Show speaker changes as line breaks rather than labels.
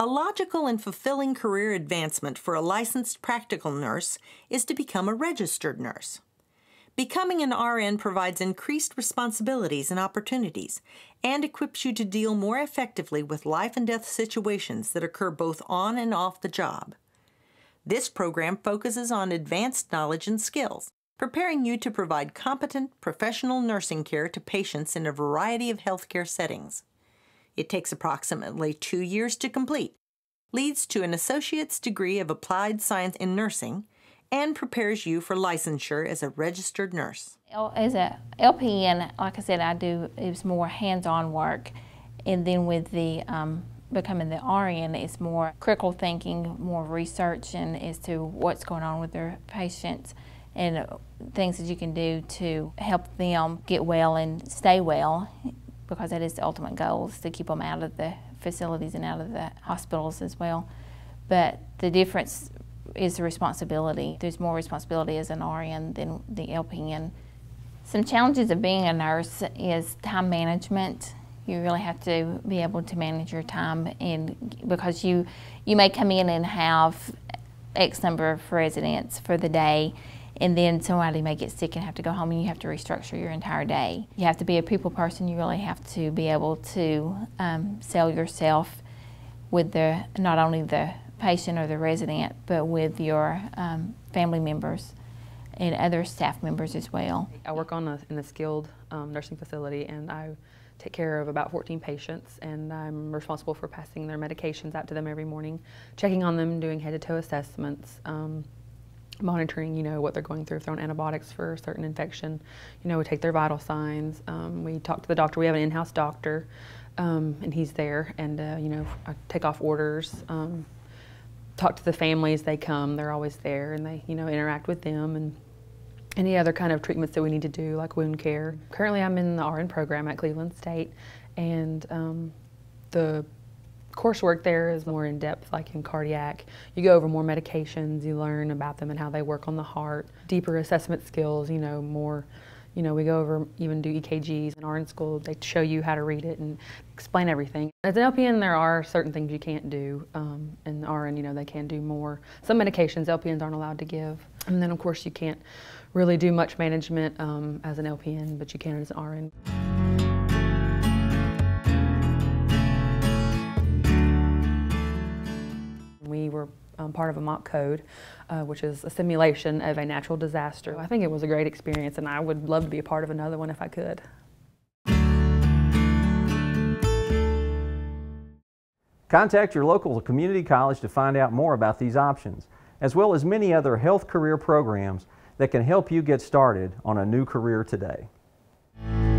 A logical and fulfilling career advancement for a licensed practical nurse is to become a registered nurse. Becoming an RN provides increased responsibilities and opportunities and equips you to deal more effectively with life and death situations that occur both on and off the job. This program focuses on advanced knowledge and skills, preparing you to provide competent, professional nursing care to patients in a variety of healthcare settings. It takes approximately 2 years to complete, leads to an associate's degree of applied science in nursing, and prepares you for licensure as a registered nurse.
As a LPN, like I said, it was more hands-on work, and then with the becoming the RN, it's more critical thinking, more research and as to what's going on with their patients and things that you can do to help them get well and stay well, because that is the ultimate goal, is to keep them out of the facilities and out of the hospitals as well. But the difference is the responsibility. There's more responsibility as an RN than the LPN. Some challenges of being a nurse is time management. You really have to be able to manage your time, and because you may come in and have X number of residents for the day, and then somebody may get sick and have to go home, and you have to restructure your entire day. You have to be a people person. You really have to be able to sell yourself with not only the patient or the resident, but with your family members and other staff members as well.
I work in a skilled nursing facility, and I take care of about 14 patients, and I'm responsible for passing their medications out to them every morning, checking on them, doing head-to-toe assessments, monitoring, what they're going through, if they're on antibiotics for a certain infection. We take their vital signs. We talk to the doctor. We have an in-house doctor, and he's there, and I take off orders, talk to the families. They come, they're always there, and they, interact with them, and any other kind of treatments that we need to do, like wound care. Currently, I'm in the RN program at Cleveland State, and the coursework there is more in-depth, like in cardiac. You go over more medications, you learn about them and how they work on the heart. Deeper assessment skills, more, we go over, even do EKGs. In RN school, they show you how to read it and explain everything. As an LPN, there are certain things you can't do. In RN, they can do more. Some medications LPNs aren't allowed to give. And then, of course, you can't really do much management as an LPN, but you can as an RN. We were part of a mock code, which is a simulation of a natural disaster. I think it was a great experience, and I would love to be a part of another one if I could.
Contact your local community college to find out more about these options, as well as many other health career programs that can help you get started on a new career today.